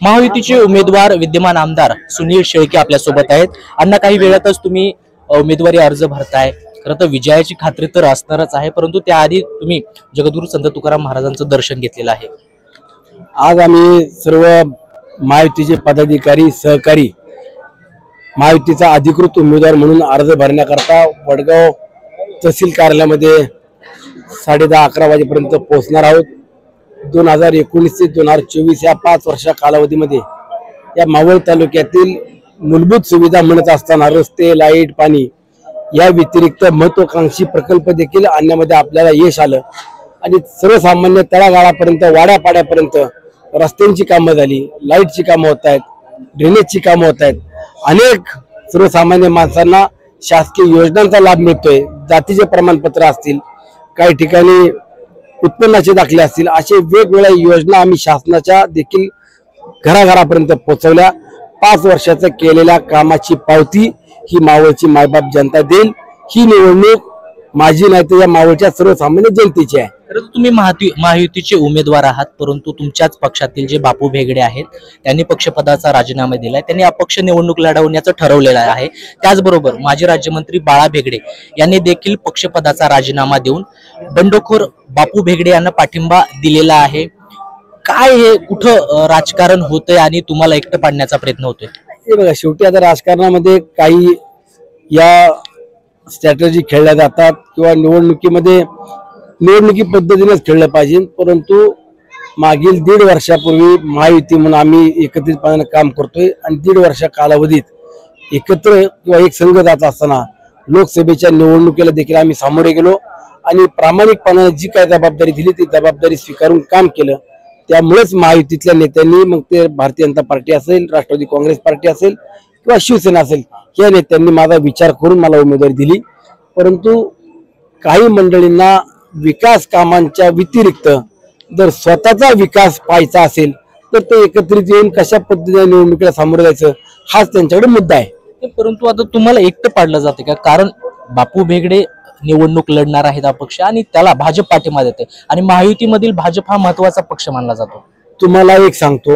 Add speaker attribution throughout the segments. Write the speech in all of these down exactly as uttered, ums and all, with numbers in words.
Speaker 1: महायुतीचे उमेदवार विद्यमान आमदार सुनील शेळके आपल्या सोबत आहेत। अण्णा, काही वेळातच तुम्ही उमेदवारी अर्ज भरताय। खरं तर विजयाची खात्री तर असणारच आहे, परंतु त्याआधी तुम्ही जगद्गुरू संत तुकाराम महाराजांचं दर्शन घेतलेलं आहे।
Speaker 2: आज आम्ही सर्व महायुतीचे पदाधिकारी सहकारी महायुतीचा अधिकृत उमेदवार म्हणून अर्ज भरण्याकरता वडगाव तहसील कार्यालयामध्ये साडे दहा अकरा वाजेपर्यंत पोहोचणार आहोत। दोन हजार एकोणीस ते दोन हजार चोवीस या पाच वर्षा कालावधीमध्ये या मावळ तालुक्यातील मूलभूत सुविधा म्हणत असताना रस्ते, लाईट, पाणी या व्यतिरिक्त महत्वाकांक्षी प्रकल्प देखील आणण्यामध्ये आपल्याला यश आलं आणि सर्वसामान्य तळागाळापर्यंत वाड्यापाड्यापर्यंत रस्त्यांची कामं झाली, लाईटची कामं होत आहेत, ड्रेनेजची कामं होत आहेत। अनेक सर्वसामान्य माणसांना शासकीय योजनांचा लाभ मिळतोय। जातीचे प्रमाणपत्र असतील, काही ठिकाणी उत्पन्नाचे दाखले असतील, असे वेगवेगळ्या योजना आम्ही शासनाच्या देखील घराघरापर्यंत पोहोचवल्या। पाच वर्षाचं केलेल्या कामाची पावती ही मावळची मायबाप जनता देईल। ही निवडणूक माझी नाही तर या मावळच्या सर्वसामान्य जनतेची आहे।
Speaker 1: खरं तुम्ही महायुतीचे उमेदवार आहात, परंतु तुमच्याच पक्षातील जे बापू भेगडे आहेत त्यांनी पक्षपदाचा राजीनामा दिलाय। त्यांनी अपक्ष निवडणूक लढवण्याचं ठरवलेलं आहे। त्याचबरोबर माजी राज्यमंत्री बाळा भेगडे यांनी देखील पक्षपदाचा राजीनामा देऊन बंडखोर बापू भेगडे यांना पाठिंबा दिलेला आहे। काय हे कुठं राजकारण होतंय आणि तुम्हाला एकटं पाडण्याचा प्रयत्न होतोय?
Speaker 2: हे बघा, शेवटी आता राजकारणामध्ये काही या स्ट्रॅटेजी खेळल्या जातात किंवा निवडणुकीमध्ये निवडणुकी पद्धतीनेच खेळलं पाहिजे। परंतु मागील दीड वर्षापूर्वी महायुती म्हणून आम्ही एकत्रितपणे काम करतोय आणि दीड वर्षा कालावधीत एकत्र किंवा एक संघ जात असताना लोकसभेच्या निवडणुकीला देखील आम्ही सामोरे गेलो आणि प्रामाणिकपणाने जी काय जबाबदारी दिली ती जबाबदारी स्वीकारून काम केलं। त्यामुळेच महायुतीतल्या नेत्यांनी, मग ते भारतीय जनता पार्टी असेल, राष्ट्रवादी काँग्रेस पार्टी असेल किंवा शिवसेना असेल, या नेत्यांनी माझा विचार करून मला उमेदवारी दिली। परंतु काही मंडळींना विकास कामांच्या व्यतिरिक्त जर स्वतःचा विकास पाहायचा असेल तर ते एकत्रित येऊन कशा पद्धतीने निवडणुकीला सामोरं जायचं हाच त्यांच्याकडे मुद्दा आहे।
Speaker 1: परंतु आता तुम्हाला एकटं पाडलं जाते का? कारण बापू भेगडे निवडणूक लढणार आहेत अपक्ष आणि त्याला भाजप पाठिंबा देते आणि महायुतीमधील भाजप हा महत्वाचा पक्ष मानला जातो।
Speaker 2: तुम्हाला एक सांगतो,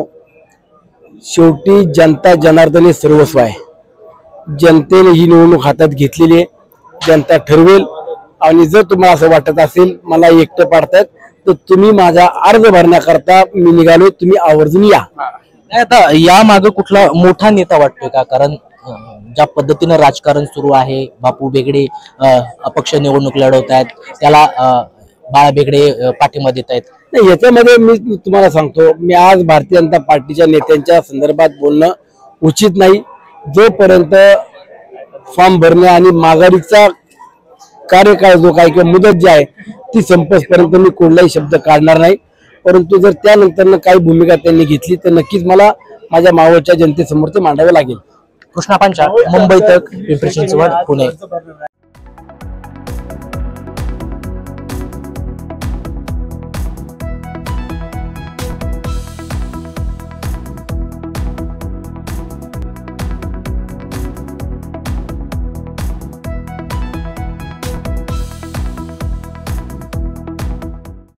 Speaker 2: शेवटी जनता जनार्दन हे सर्वस्व आहे। जनतेने ही निवडणूक हातात घेतलेली आहे, जनता ठरवेल। आणि जर तुम्हाला असं वाटत असेल मला एकटं पाडतायत तर तुम्ही माझा अर्ज भरण्याकरता मी निघालो, तुम्ही आवर्जून या।
Speaker 1: आता या मागे कुठला मोठा नेता वाटतोय का? कारण ज्या पद्धतीने राजकारण सुरू आहे, बापू भेगडे अपक्ष निवडणूक लढवत आहेत, त्याला बाळा भेगडे पाठिंबा देत आहेत।
Speaker 2: नाही, याच्यामध्ये मी तुम्हाला सांगतो, मी आज भारतीय जनता पार्टीच्या नेत्यांच्या संदर्भात बोलणं उचित नाही। जोपर्यंत फॉर्म भरणे आणि माघारीचा कार्यकाळ जो काय किंवा मुदत जी आहे ती संपेपर्यंत मी कोणताही शब्द काढणार नाही। परंतु जर त्यानंतर काही भूमिका त्यांनी घेतली तर नक्कीच मला माझ्या मावळच्या जनतेसमोर ते मांडावे लागेल।
Speaker 1: कृष्णा पांचाळ, मुंबई तक, पिंपरी चिंचवड, पुणे।